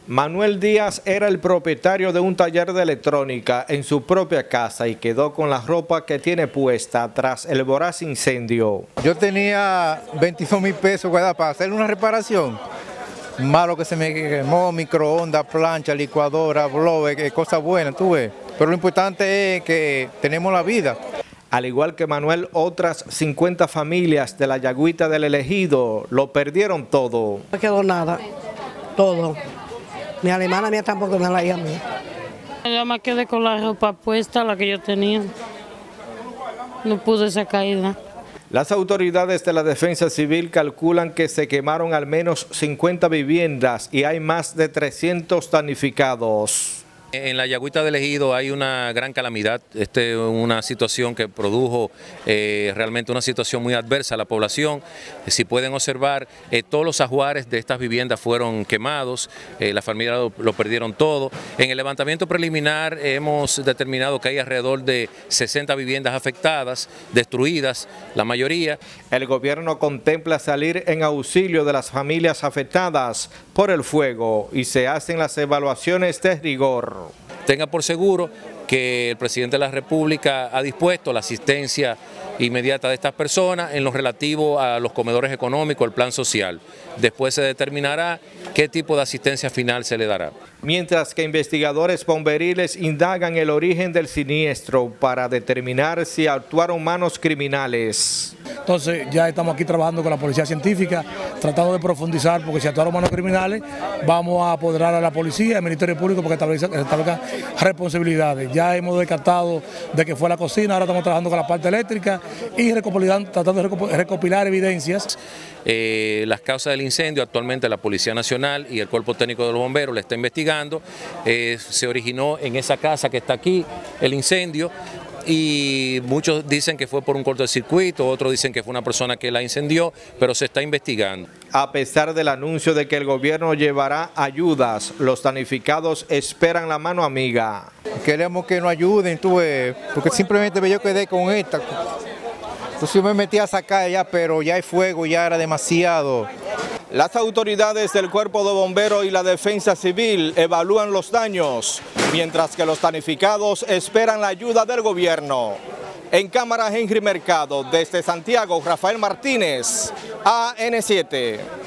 Manuel Díaz era el propietario de un taller de electrónica en su propia casa y quedó con la ropa que tiene puesta tras el voraz incendio. Yo tenía 22,000 pesos guardados para hacer una reparación. Malo que se me quemó, microondas, plancha, licuadora, blower, cosas buenas, tú ves. Pero lo importante es que tenemos la vida. Al igual que Manuel, otras 50 familias de la Yagüita del Elegido lo perdieron todo. No quedó nada, todo. Ni a la hermana mía tampoco, ni a la hija mía. Yo me quedé con la ropa puesta, la que yo tenía. No pude esa caída. Las autoridades de la Defensa Civil calculan que se quemaron al menos 50 viviendas y hay más de 300 damnificados. En la Yagüita del Ejido hay una gran calamidad, una situación que produjo realmente una situación muy adversa a la población. Si pueden observar, todos los ajuares de estas viviendas fueron quemados, la familia lo perdieron todo. En el levantamiento preliminar hemos determinado que hay alrededor de 60 viviendas afectadas, destruidas, la mayoría. El gobierno contempla salir en auxilio de las familias afectadas por el fuego y se hacen las evaluaciones de rigor. Tenga por seguro que el presidente de la República ha dispuesto la asistencia inmediata de estas personas en lo relativo a los comedores económicos, el plan social. Después se determinará qué tipo de asistencia final se le dará. Mientras que investigadores bomberiles indagan el origen del siniestro para determinar si actuaron manos criminales. Entonces ya estamos aquí trabajando con la policía científica, tratando de profundizar, porque si actuaron manos criminales, vamos a apoderar a la policía y al Ministerio Público porque establezcan responsabilidades. Ya hemos descartado de que fue la cocina, ahora estamos trabajando con la parte eléctrica y tratando de recopilar evidencias. Las causas del incendio, actualmente la Policía Nacional y el Cuerpo Técnico de los Bomberos le está investigando. Se originó en esa casa que está aquí el incendio. Y muchos dicen que fue por un cortocircuito, otros dicen que fue una persona que la incendió, pero se está investigando. A pesar del anuncio de que el gobierno llevará ayudas, los damnificados esperan la mano amiga. Queremos que nos ayuden, porque simplemente yo quedé con esta. Entonces yo me metí a sacar ya, pero ya hay fuego, ya era demasiado. Las autoridades del Cuerpo de Bomberos y la Defensa Civil evalúan los daños, mientras que los damnificados esperan la ayuda del gobierno. En cámara, Henry Mercado, desde Santiago, Rafael Martínez, AN7.